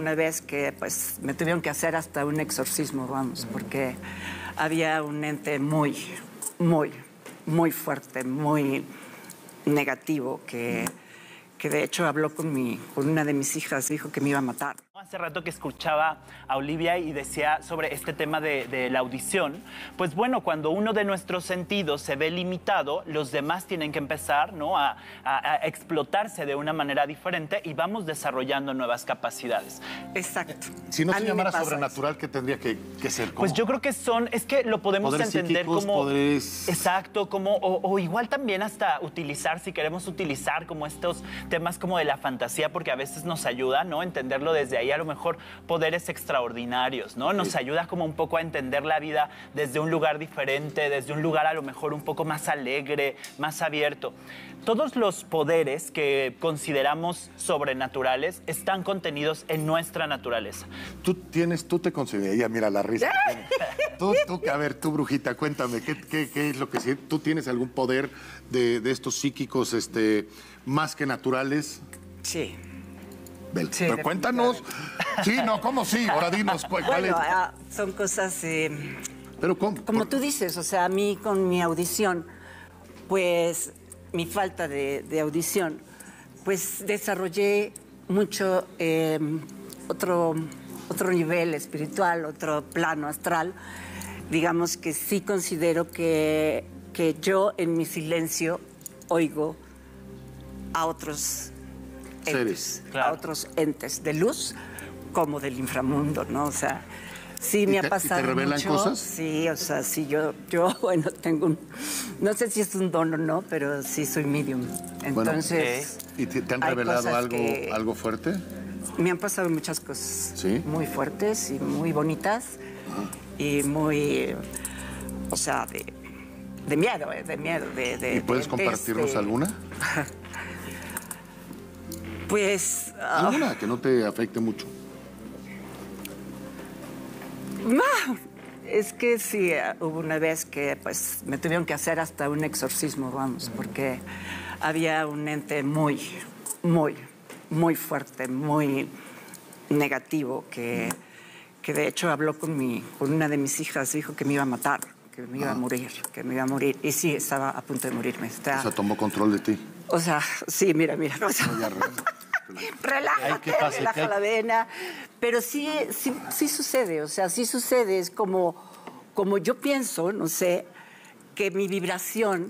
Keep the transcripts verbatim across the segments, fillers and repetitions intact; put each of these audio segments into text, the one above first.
una vez que pues me tuvieron que hacer hasta un exorcismo, vamos, porque había un ente muy, muy, muy fuerte, muy negativo que, que de hecho habló con, mi, con una de mis hijas, dijo que me iba a matar. Hace rato que escuchaba a Olivia y decía sobre este tema de, de la audición, pues bueno, cuando uno de nuestros sentidos se ve limitado, los demás tienen que empezar, ¿no?, a, a, a explotarse de una manera diferente y vamos desarrollando nuevas capacidades. Exacto. Si no se llamara sobrenatural, ¿qué tendría que, que ser? ¿Cómo? Pues yo creo que son, es que lo podemos poderes entender psíquicos, como... Poderes... Exacto, como, o, o igual también hasta utilizar, si queremos utilizar como estos temas como de la fantasía, porque a veces nos ayuda, ¿no?, entenderlo desde ahí, a lo mejor poderes extraordinarios, ¿no? Nos ayuda como un poco a entender la vida desde un lugar diferente, desde un lugar a lo mejor un poco más alegre, más abierto. Todos los poderes que consideramos sobrenaturales están contenidos en nuestra naturaleza. Tú tienes, tú te consideras, mira la risa. tú, tú, a ver, tú, brujita, cuéntame, ¿qué, qué, qué es lo que sí? ¿Tú tienes algún poder de, de estos psíquicos este, más que naturales? Sí. Bel, Sí, pero cuéntanos. Sí, no, ¿cómo sí? Ahora dinos cuál, cuál bueno, es. ah, son cosas... Eh, pero ¿cómo? Como Por... tú dices, o sea, a mí con mi audición, pues mi falta de, de audición, pues desarrollé mucho eh, otro, otro nivel espiritual, otro plano astral. Digamos que sí considero que, que yo en mi silencio oigo a otros entes, claro. a otros entes de luz como del inframundo, ¿no? O sea, sí me te, ha pasado ¿Y te revelan mucho. cosas? Sí, o sea, sí, yo, yo, bueno, tengo un... No sé si es un don o no, pero sí soy medium. Entonces... Bueno, ¿y te, te han revelado algo, que... algo fuerte? Me han pasado muchas cosas. ¿Sí? Muy fuertes y muy bonitas. Ajá. Y muy... O sea, de, de miedo, ¿eh? De miedo. De, de, ¿Y puedes de, compartirnos de... alguna? Pues... Uh... ¿Alguna que no te afecte mucho? No, es que sí, hubo una vez que pues me tuvieron que hacer hasta un exorcismo, vamos, porque había un ente muy, muy, muy fuerte, muy negativo, que, que de hecho habló con, mi, con una de mis hijas, dijo que me iba a matar, que me iba ah. a morir, que me iba a morir. Y sí, estaba a punto de morirme. Está... O sea, tomó control de ti. O sea, sí, mira, mira. O sea... No, Relájate, Ay, relaja la vena. Pero sí, sí, sí sucede, o sea, sí sucede. Es como, como yo pienso, no sé, que mi vibración,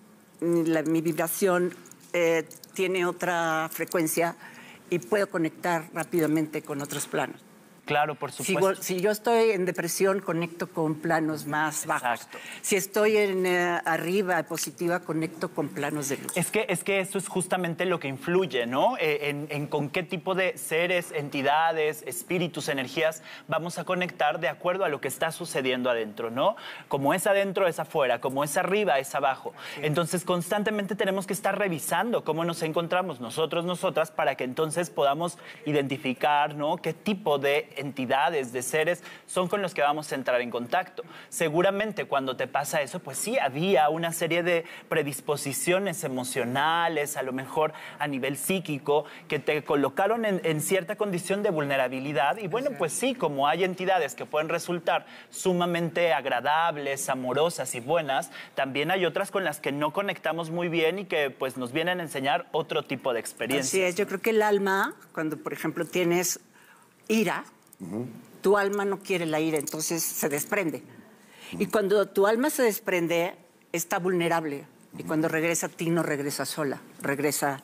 la, mi vibración eh, tiene otra frecuencia y puedo conectar rápidamente con otros planos. Claro, por supuesto. Si, si yo estoy en depresión, conecto con planos más bajos. Exacto. Si estoy en eh, arriba, positiva, conecto con planos de luz. Es que, es que eso es justamente lo que influye, ¿no? Eh, en, en con qué tipo de seres, entidades, espíritus, energías vamos a conectar de acuerdo a lo que está sucediendo adentro, ¿no? Como es adentro, es afuera. Como es arriba, es abajo. Sí. Entonces, constantemente tenemos que estar revisando cómo nos encontramos nosotros, nosotras, para que entonces podamos identificar, ¿no?, qué tipo de entidades, de seres son con los que vamos a entrar en contacto. Seguramente cuando te pasa eso, pues sí, había una serie de predisposiciones emocionales, a lo mejor a nivel psíquico, que te colocaron en, en cierta condición de vulnerabilidad. Y bueno, pues sí, como hay entidades que pueden resultar sumamente agradables, amorosas y buenas, también hay otras con las que no conectamos muy bien y que pues nos vienen a enseñar otro tipo de experiencias. Así es, yo creo que el alma, cuando por ejemplo tienes ira, Uh-huh. tu alma no quiere la ira, entonces se desprende. Uh-huh. Y cuando tu alma se desprende, está vulnerable. Uh-huh. Y cuando regresa a ti, no regresa sola, regresa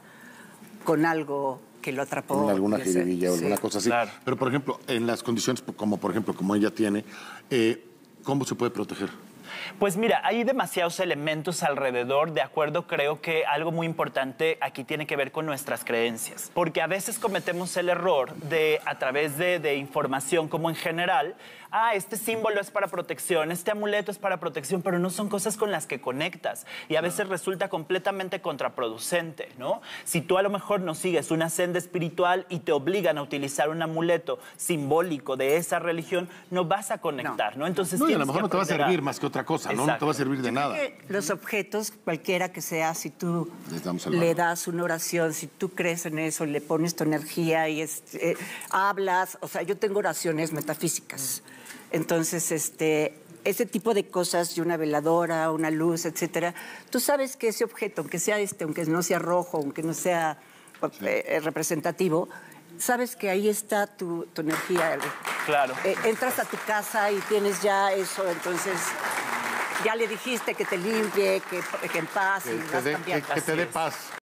con algo que lo atrapó. Con alguna jiribilla o alguna sí. cosa así. Claro. Pero, por ejemplo, en las condiciones como, por ejemplo, como ella tiene, eh, ¿cómo se puede proteger? Pues mira, hay demasiados elementos alrededor. De acuerdo, creo que algo muy importante aquí tiene que ver con nuestras creencias. Porque a veces cometemos el error de, a través de, de información como en general, ah, este símbolo es para protección, este amuleto es para protección, pero no son cosas con las que conectas. Y a veces resulta completamente contraproducente, ¿no? Si tú a lo mejor no sigues una senda espiritual y te obligan a utilizar un amuleto simbólico de esa religión, no vas a conectar, ¿no? ¿no? Entonces no, y a lo tienes mejor que no te va a aprender servir más que otra cosa. cosa, ¿no? No te va a servir de nada. Que los objetos, cualquiera que sea, si tú Les damos el le valor. das una oración, si tú crees en eso, le pones tu energía y este, eh, hablas, o sea, yo tengo oraciones metafísicas. Entonces, este, ese tipo de cosas, de una veladora, una luz, etcétera, tú sabes que ese objeto, aunque sea este, aunque no sea rojo, aunque no sea eh, representativo, sabes que ahí está tu, tu energía. Claro. Eh, entras a tu casa y tienes ya eso, entonces ya le dijiste que te limpie, que, que en paz Que y te vas dé- cambiando. que- que te Así dé es. paz.